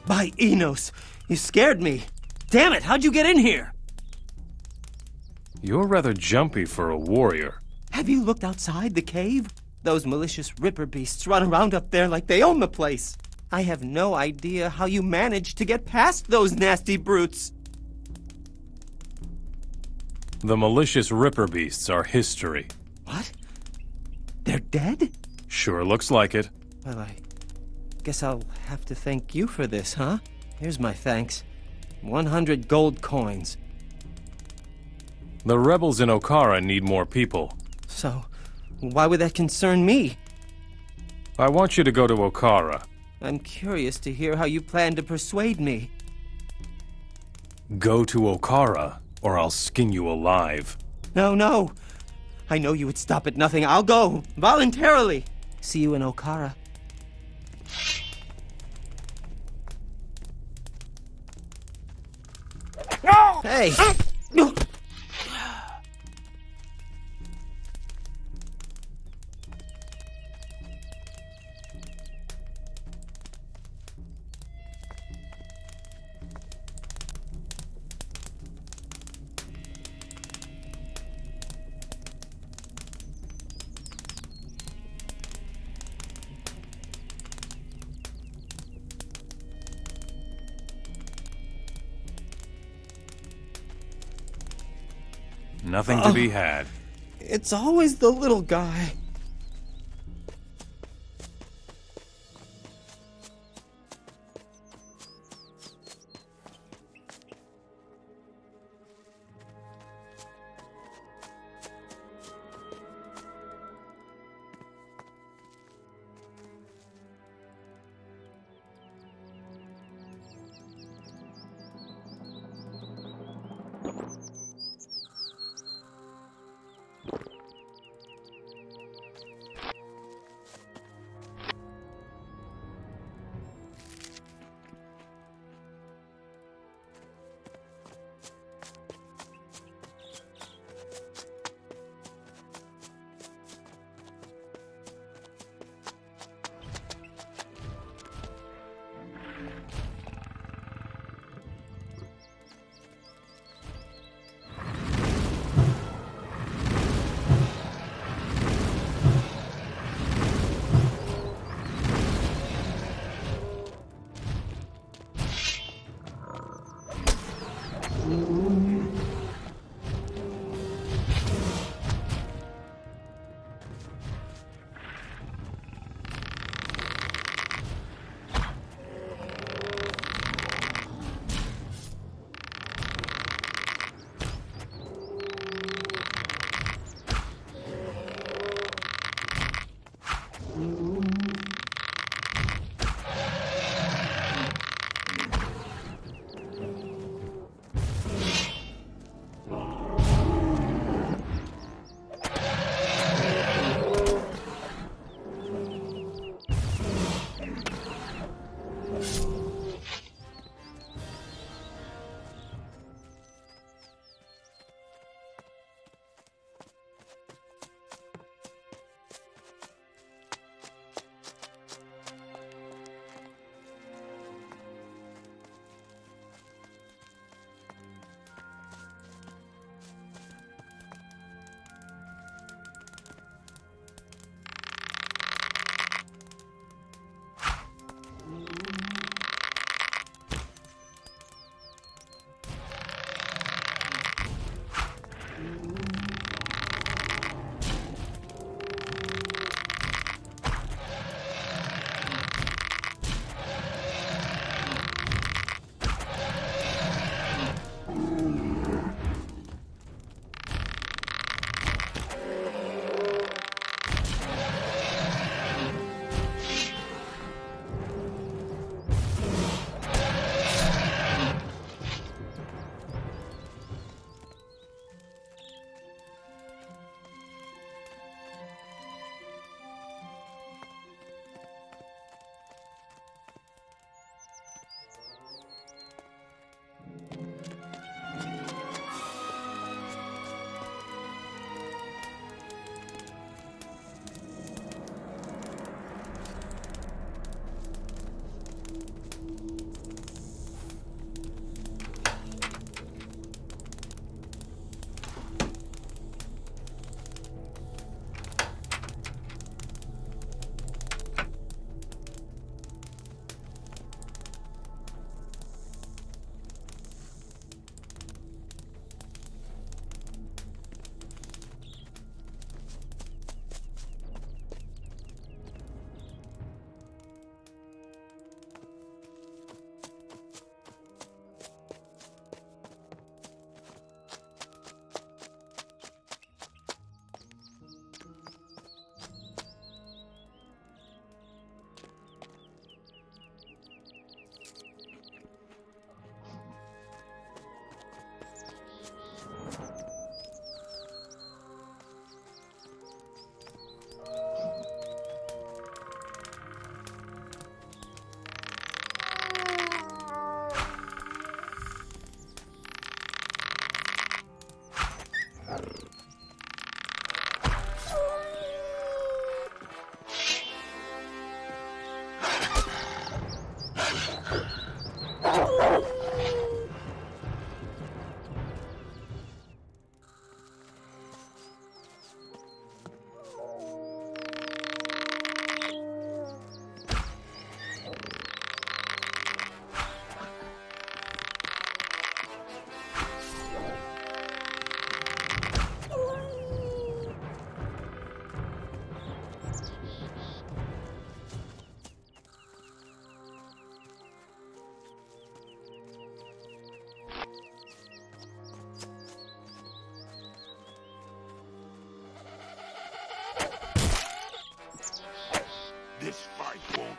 By Enos, you scared me. Damn it, how'd you get in here? You're rather jumpy for a warrior. Have you looked outside the cave? Those malicious Ripper beasts run around up there like they own the place. I have no idea how you managed to get past those nasty brutes. The malicious Ripper beasts are history. What? They're dead? Sure looks like it. Well, I guess I'll have to thank you for this, huh? Here's my thanks. 100 gold coins. The rebels in Okara need more people. So, why would that concern me? I want you to go to Okara. I'm curious to hear how you plan to persuade me. Go to Okara, or I'll skin you alive. No, no. I know you would stop at nothing. I'll go, voluntarily. See you in Okara. Hey! Nothing to be had. It's always the little guy.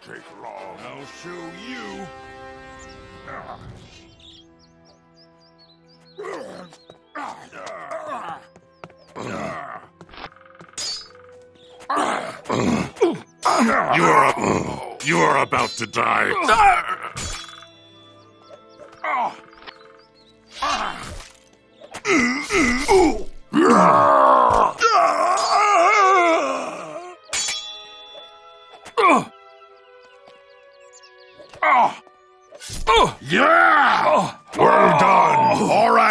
take long. I'll show you. You are about to die. Yeah! Well done. All right.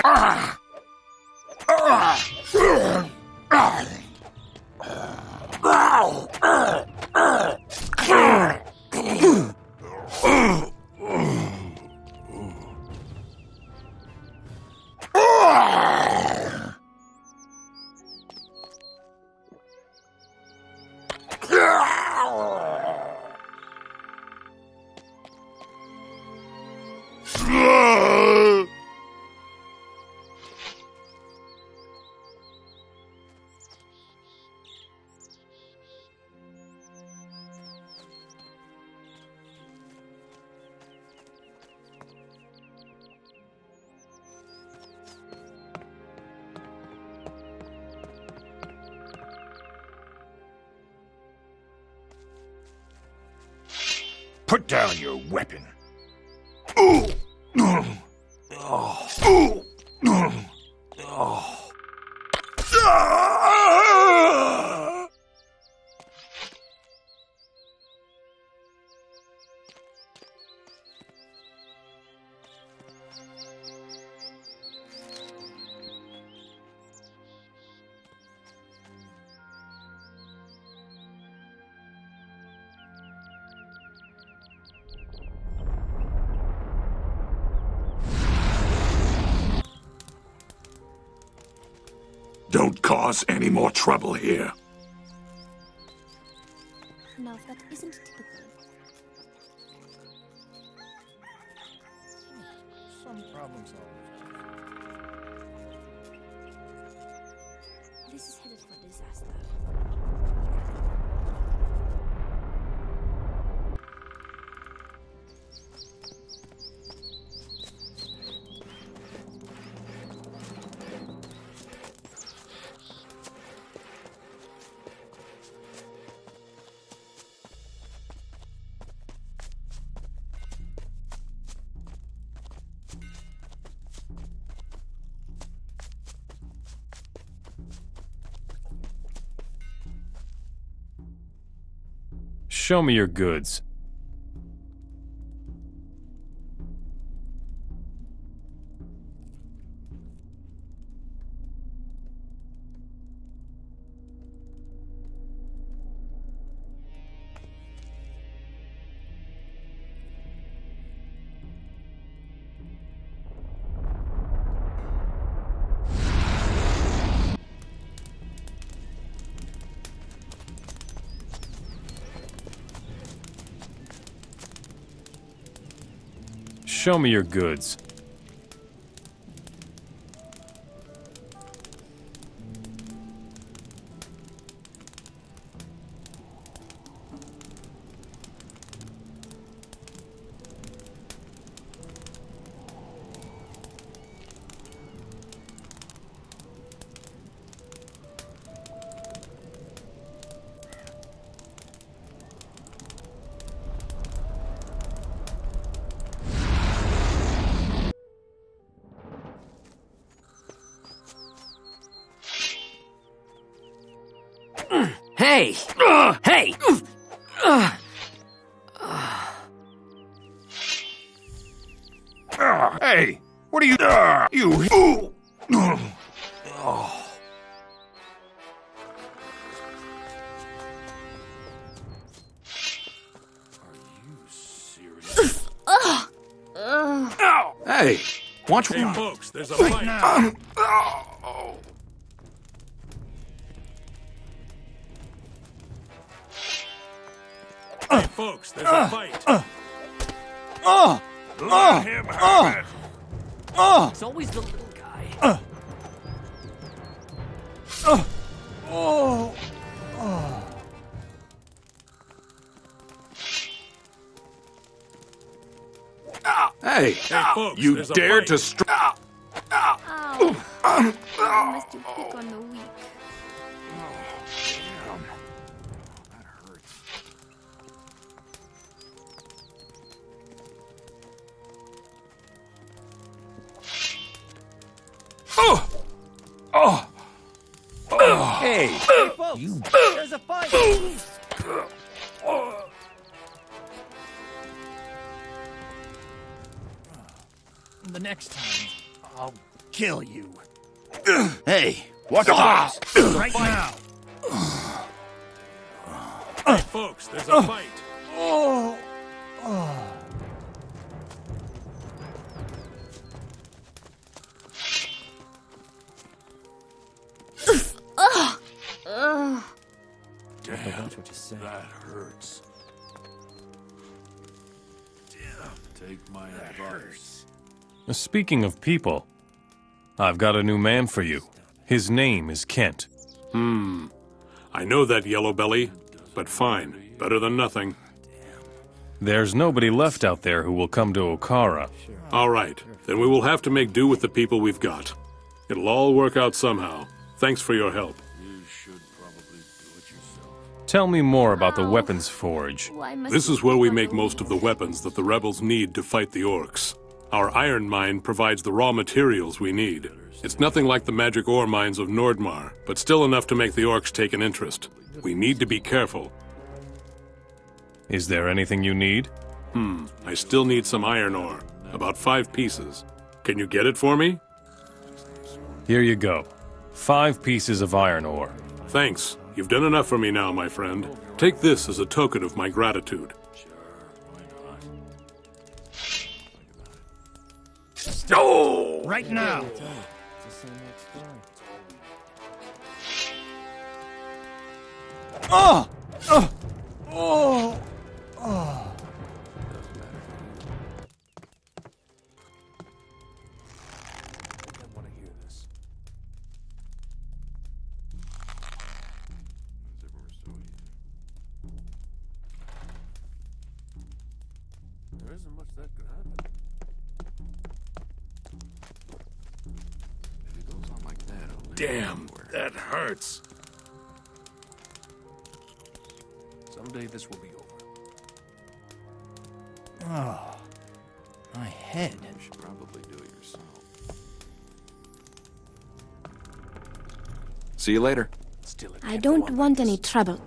Put down your weapon. Don't cause any more trouble here. Love, that isn't typical. Some problem solvers. This is headed for disaster. Show me your goods. Show me your goods. Hey! Hey! Hey, what are you? You. Hey, watch Hey, folks, there's a fight. now. Hey, folks, there's a fight. Let him have it. It's always the little guy. Hey, folks, you there's a dare fight. to strike? Ow. Why must you pick on the weak? That hurts. Hey, folks, there's a fight! The next time, I'll kill you. Hey, watch out! Right now. Hey, folks, there's a fight. Damn, Watch what you say. that hurts. Take my advice. Speaking of people, I've got a new man for you. His name is Kent. I know that, Yellow Belly, but fine. Better than nothing. There's nobody left out there who will come to Okara. All right, then we will have to make do with the people we've got. It'll all work out somehow. Thanks for your help. You should probably do it yourself. Tell me more about the Ow. weapons forge. Why must This you is where pick we on make the most of the weak? weapons that the rebels need to fight the orcs. Our iron mine provides the raw materials we need. It's nothing like the magic ore mines of Nordmar, but still enough to make the orcs take an interest. We need to be careful. Is there anything you need? I still need some iron ore. About 5 pieces. Can you get it for me? Here you go. 5 pieces of iron ore. Thanks. You've done enough for me now, my friend. Take this as a token of my gratitude. Oh! Right now. There isn't much that could happen. If it goes on like that, it'll lead Damn, nowhere. that hurts. Someday this will be over. Oh, my head. You should probably do it yourself. See you later. Still a I don't want any trouble.